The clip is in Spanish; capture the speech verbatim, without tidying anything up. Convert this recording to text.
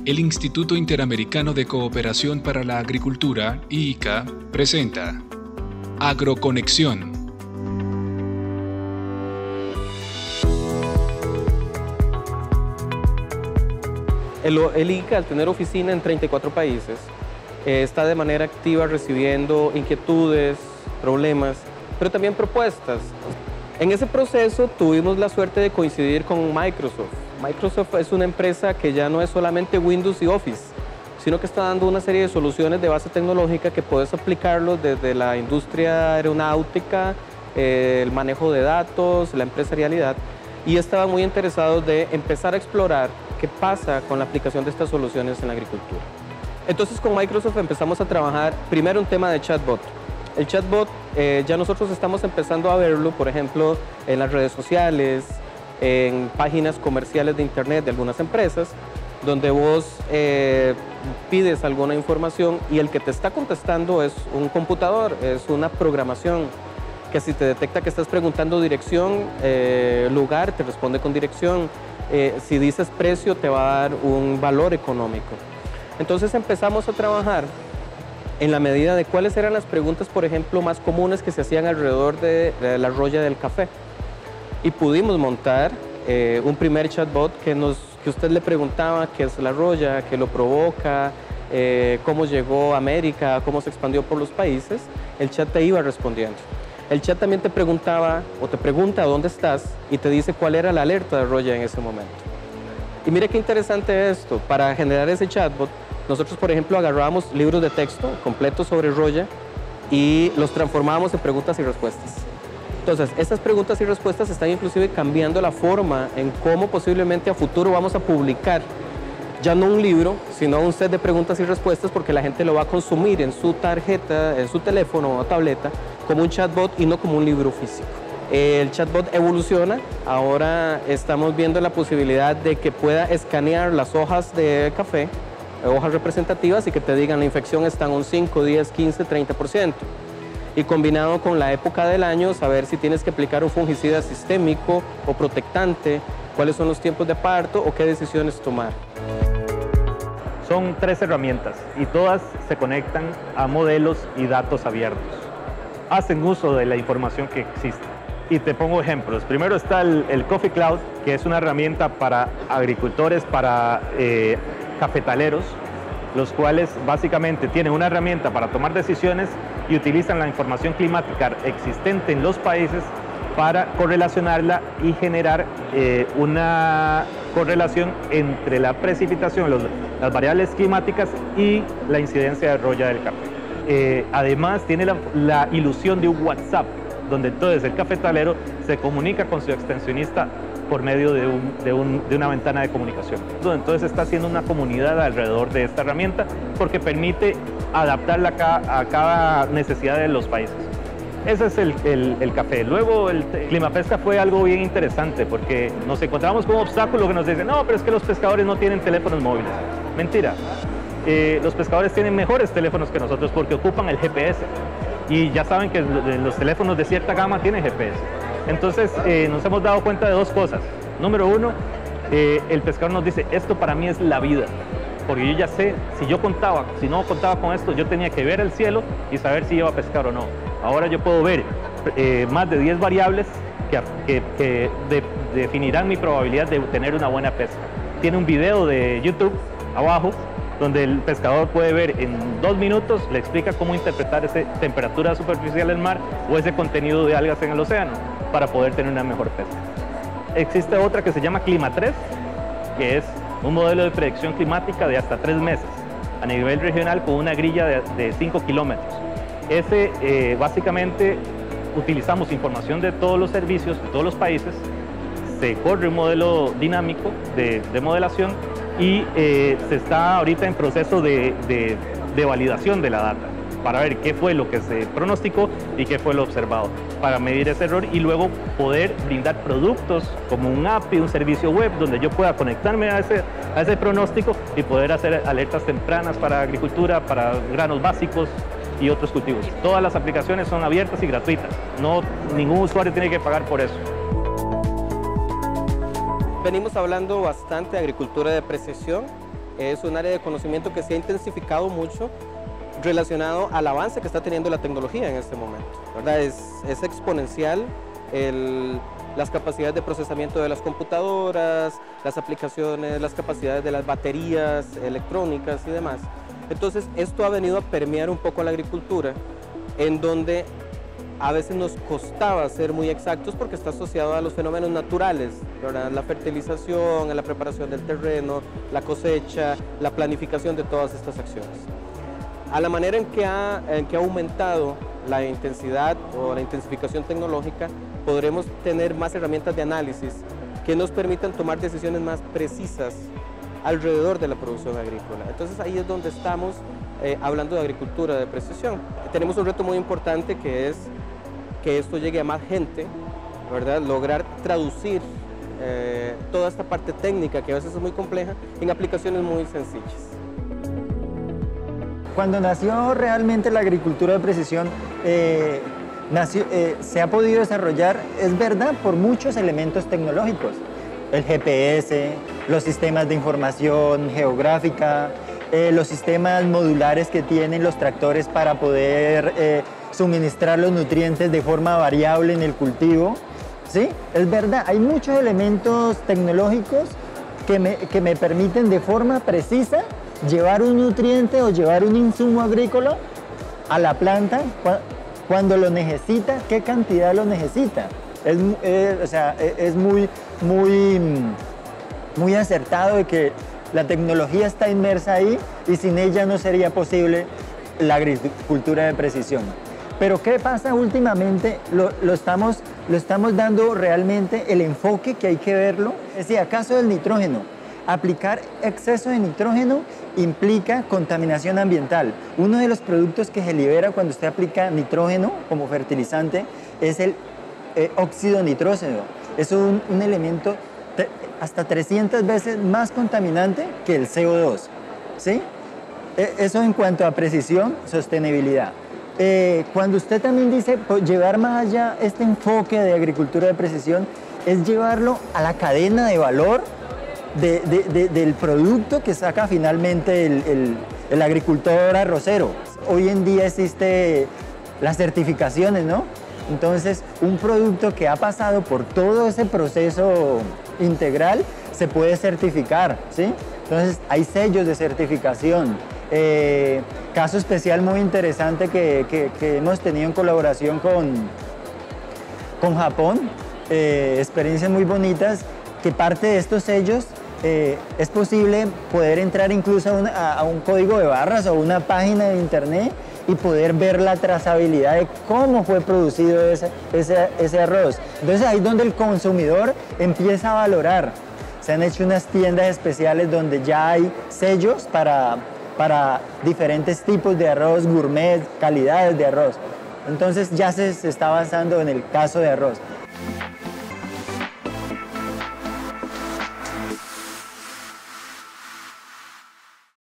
El Instituto Interamericano de Cooperación para la Agricultura, I I C A, presenta Agroconexión. El, el I I C A, al tener oficina en treinta y cuatro países, eh, está de manera activa recibiendo inquietudes, problemas, pero también propuestas. En ese proceso tuvimos la suerte de coincidir con Microsoft. Microsoft es una empresa que ya no es solamente Windows y Office, sino que está dando una serie de soluciones de base tecnológica que puedes aplicarlo desde la industria aeronáutica, eh, el manejo de datos, la empresarialidad, y estaban muy interesados de empezar a explorar qué pasa con la aplicación de estas soluciones en la agricultura. Entonces con Microsoft empezamos a trabajar primero un tema de chatbot. El chatbot eh, ya nosotros estamos empezando a verlo, por ejemplo, en las redes sociales, en páginas comerciales de internet de algunas empresas, donde vos eh, pides alguna información y el que te está contestando es un computador, es una programación que si te detecta que estás preguntando dirección, eh, lugar, te responde con dirección. Eh, si dices precio, te va a dar un valor económico. Entonces empezamos a trabajar en la medida de cuáles eran las preguntas, por ejemplo, más comunes que se hacían alrededor de, de la roya del café. Y pudimos montar eh, un primer chatbot que, nos, que usted le preguntaba qué es la roya, qué lo provoca, eh, cómo llegó a América, cómo se expandió por los países. El chat te iba respondiendo. El chat también te preguntaba o te pregunta dónde estás y te dice cuál era la alerta de roya en ese momento. Y mire qué interesante esto. Para generar ese chatbot, nosotros, por ejemplo, agarrábamos libros de texto completos sobre roya y los transformábamos en preguntas y respuestas. Entonces, estas preguntas y respuestas están inclusive cambiando la forma en cómo posiblemente a futuro vamos a publicar ya no un libro, sino un set de preguntas y respuestas, porque la gente lo va a consumir en su tarjeta, en su teléfono o tableta, como un chatbot y no como un libro físico. El chatbot evoluciona, ahora estamos viendo la posibilidad de que pueda escanear las hojas de café, hojas representativas, y que te digan la infección está en un cinco, diez, quince, treinta por ciento. Y combinado con la época del año, saber si tienes que aplicar un fungicida sistémico o protectante, cuáles son los tiempos de parto o qué decisiones tomar. Son tres herramientas y todas se conectan a modelos y datos abiertos. Hacen uso de la información que existe. Y te pongo ejemplos. Primero está el, el Coffee Cloud, que es una herramienta para agricultores, para eh, cafetaleros, los cuales básicamente tienen una herramienta para tomar decisiones y utilizan la información climática existente en los países para correlacionarla y generar eh, una correlación entre la precipitación, los, las variables climáticas y la incidencia de roya del café. Eh, además tiene la, la ilusión de un WhatsApp, donde entonces el cafetalero se comunica con su extensionista por medio de, un, de, un, de una ventana de comunicación. Entonces está haciendo una comunidad alrededor de esta herramienta porque permite adaptarla a cada, a cada necesidad de los países. Ese es el, el, el café. Luego el Climapesca fue algo bien interesante porque nos encontramos con un obstáculo que nos dice no, pero es que los pescadores no tienen teléfonos móviles. Mentira. Eh, los pescadores tienen mejores teléfonos que nosotros porque ocupan el G P S. Y ya saben que los teléfonos de cierta gama tienen G P S. Entonces eh, nos hemos dado cuenta de dos cosas. Número uno, eh, el pescador nos dice, esto para mí es la vida. Porque yo ya sé, si yo contaba, si no contaba con esto, yo tenía que ver el cielo y saber si iba a pescar o no. Ahora yo puedo ver eh, más de diez variables que, que, que de, definirán mi probabilidad de tener una buena pesca. Tiene un video de YouTube abajo, donde el pescador puede ver en dos minutos, le explica cómo interpretar esa temperatura superficial del mar o ese contenido de algas en el océano para poder tener una mejor pesca. Existe otra que se llama Clima tres, que es un modelo de predicción climática de hasta tres meses a nivel regional con una grilla de, de cinco kilómetros. Ese eh, básicamente utilizamos información de todos los servicios, de todos los países, se corre un modelo dinámico de, de modelación y eh, se está ahorita en proceso de, de, de validación de la data para ver qué fue lo que se pronosticó y qué fue lo observado, para medir ese error y luego poder brindar productos como un A P I, un servicio web, donde yo pueda conectarme a ese, a ese pronóstico y poder hacer alertas tempranas para agricultura, para granos básicos y otros cultivos. Todas las aplicaciones son abiertas y gratuitas, no, ningún usuario tiene que pagar por eso. Venimos hablando bastante de agricultura de precisión, es un área de conocimiento que se ha intensificado mucho relacionado al avance que está teniendo la tecnología en este momento, ¿verdad? Es, es exponencial el, las capacidades de procesamiento de las computadoras, las aplicaciones, las capacidades de las baterías electrónicas y demás. Entonces, esto ha venido a permear un poco la agricultura, en donde a veces nos costaba ser muy exactos porque está asociado a los fenómenos naturales, ¿verdad? La fertilización, la preparación del terreno, la cosecha, la planificación de todas estas acciones. A la manera en que ha, en que ha aumentado la intensidad o la intensificación tecnológica, podremos tener más herramientas de análisis que nos permitan tomar decisiones más precisas alrededor de la producción agrícola. Entonces ahí es donde estamos eh, hablando de agricultura de precisión. Tenemos un reto muy importante que es que esto llegue a más gente, ¿verdad? Lograr traducir eh, toda esta parte técnica que a veces es muy compleja en aplicaciones muy sencillas. Cuando nació realmente la agricultura de precisión, eh, nació, eh, se ha podido desarrollar, es verdad, por muchos elementos tecnológicos. El G P S, los sistemas de información geográfica, eh, los sistemas modulares que tienen los tractores para poder eh, suministrar los nutrientes de forma variable en el cultivo. ¿Sí? Es verdad, hay muchos elementos tecnológicos que me, que me permiten de forma precisa llevar un nutriente o llevar un insumo agrícola a la planta cuando lo necesita, qué cantidad lo necesita. Es, eh, o sea, es muy, muy, muy acertado de que la tecnología está inmersa ahí y sin ella no sería posible la agricultura de precisión. Pero ¿qué pasa últimamente? Lo, lo, estamos, lo estamos dando realmente el enfoque que hay que verlo. Es decir, acaso del nitrógeno. Aplicar exceso de nitrógeno implica contaminación ambiental. Uno de los productos que se libera cuando usted aplica nitrógeno como fertilizante es el eh, óxido nitrógeno. Es un, un elemento hasta trescientas veces más contaminante que el C O dos. ¿Sí? Eso en cuanto a precisión, sostenibilidad. Eh, cuando usted también dice pues, llevar más allá este enfoque de agricultura de precisión, es llevarlo a la cadena de valor de, de, de, del producto que saca finalmente el, el, el agricultor arrocero. Hoy en día existe las certificaciones, ¿no? Entonces, un producto que ha pasado por todo ese proceso integral se puede certificar, ¿sí? Entonces, hay sellos de certificación. Eh, caso especial muy interesante que, que, que hemos tenido en colaboración con, con Japón, eh, experiencias muy bonitas, que parte de estos sellos eh, es posible poder entrar incluso a un, a, a un código de barras o una página de internet y poder ver la trazabilidad de cómo fue producido ese, ese, ese arroz. Entonces ahí es donde el consumidor empieza a valorar. Se han hecho unas tiendas especiales donde ya hay sellos para, para diferentes tipos de arroz, gourmet, calidades de arroz. Entonces ya se, se está avanzando en el caso de arroz.